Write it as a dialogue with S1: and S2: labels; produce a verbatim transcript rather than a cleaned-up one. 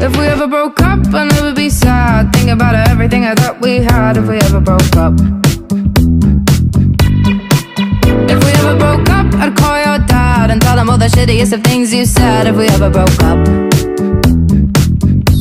S1: If we ever broke up, I'd never be sad. Think about everything I thought we had. If we ever broke up, if we ever broke up, I'd call your dad and tell him all the shittiest of things you said. If we ever broke up.